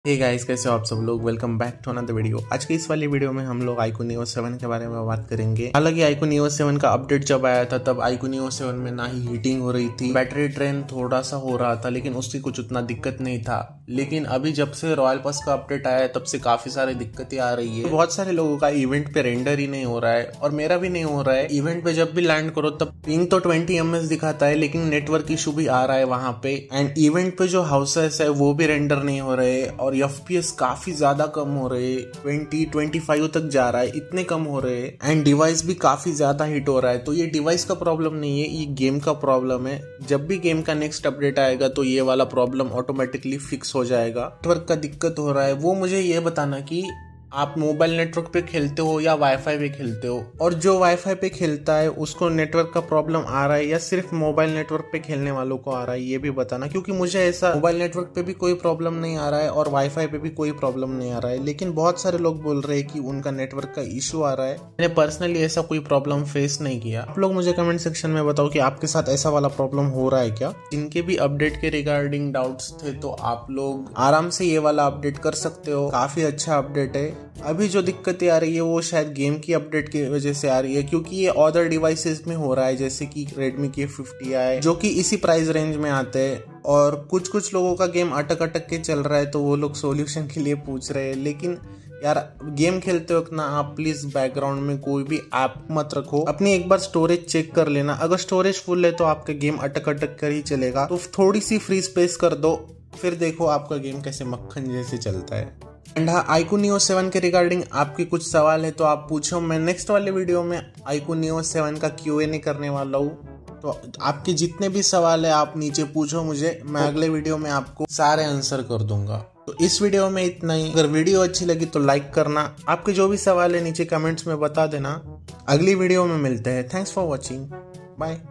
Hey guys, कैसे हो आप सब लोग। Welcome back to another video. आज की इस वाली वीडियो में हम लोग iQOO Neo 7 के बारे में बात करेंगे। हालांकि iQOO Neo 7 का अपडेट जब आया था तब iQOO Neo 7 में ना ही हीटिंग हो रही थी, बैटरी ड्रेन थोड़ा सा हो रहा था, लेकिन उसकी कुछ उतना दिक्कत नहीं था। लेकिन अभी जब से रॉयल पास का अपडेट आया है तब से काफी सारी दिक्कतें आ रही है। बहुत सारे लोगों का इवेंट पे रेंडर ही नहीं हो रहा है और मेरा भी नहीं हो रहा है। इवेंट पे जब भी लैंड करो तब पिंग तो 20 ms दिखाता है, लेकिन नेटवर्क इशू भी आ रहा है वहां पे। एंड इवेंट पे जो हाउसेस है वो भी रेंडर नहीं हो रहे और FPS काफी ज्यादा कम हो रहे, 20-25 तक जा रहा है, इतने कम हो रहे। एंड डिवाइस भी काफी ज्यादा हिट हो रहा है। तो ये डिवाइस का प्रॉब्लम नहीं है, ये गेम का प्रॉब्लम है। जब भी गेम का नेक्स्ट अपडेट आएगा तो ये वाला प्रॉब्लम ऑटोमेटिकली फिक्स हो जाएगा। नेटवर्क का दिक्कत हो रहा है वो मुझे ये बताना कि आप मोबाइल नेटवर्क पे खेलते हो या वाईफाई पे खेलते हो, और जो वाईफाई पे खेलता है उसको नेटवर्क का प्रॉब्लम आ रहा है या सिर्फ मोबाइल नेटवर्क पे खेलने वालों को आ रहा है, ये भी बताना। क्योंकि मुझे ऐसा मोबाइल नेटवर्क पे भी कोई प्रॉब्लम नहीं आ रहा है और वाईफाई पे भी कोई प्रॉब्लम नहीं आ रहा है, लेकिन बहुत सारे लोग बोल रहे हैं कि उनका नेटवर्क का इशू आ रहा है। मैंने पर्सनली ऐसा कोई प्रॉब्लम फेस नहीं किया। आप लोग मुझे कमेंट सेक्शन में बताओ कि आपके साथ ऐसा वाला प्रॉब्लम हो रहा है क्या। जिनके भी अपडेट के रिगार्डिंग डाउट्स थे तो आप लोग आराम से ये वाला अपडेट कर सकते हो, काफी अच्छा अपडेट है। अभी जो दिक्कतें आ रही है वो शायद गेम की अपडेट की वजह से आ रही है, क्योंकि ये अदर डिवाइसेस में हो रहा है, जैसे कि Redmi K50i जो कि इसी प्राइस रेंज में आते हैं। और कुछ लोगों का गेम अटक के चल रहा है तो वो लोग सॉल्यूशन के लिए पूछ रहे हैं। लेकिन यार, गेम खेलते वक्त ना आप प्लीज बैकग्राउंड में कोई भी ऐप मत रखो। अपनी एक बार स्टोरेज चेक कर लेना। अगर स्टोरेज फुल है तो आपका गेम अटक कर ही चलेगा, तो थोड़ी सी फ्री स्पेस कर दो, फिर देखो आपका गेम कैसे मक्खन जैसे चलता है। एंड हाँ, iQOO Neo 7 के रिगार्डिंग आपके कुछ सवाल है तो आप पूछो। मैं नेक्स्ट वाले वीडियो में iQOO Neo 7 का Q&A करने वाला हूँ, तो आपके जितने भी सवाल है आप नीचे पूछो मुझे, मैं अगले वीडियो में आपको सारे आंसर कर दूंगा। तो इस वीडियो में इतना ही। अगर वीडियो अच्छी लगी तो लाइक करना, आपके जो भी सवाल है नीचे कमेंट्स में बता देना। अगली वीडियो में मिलते हैं। Thanks for watching, bye.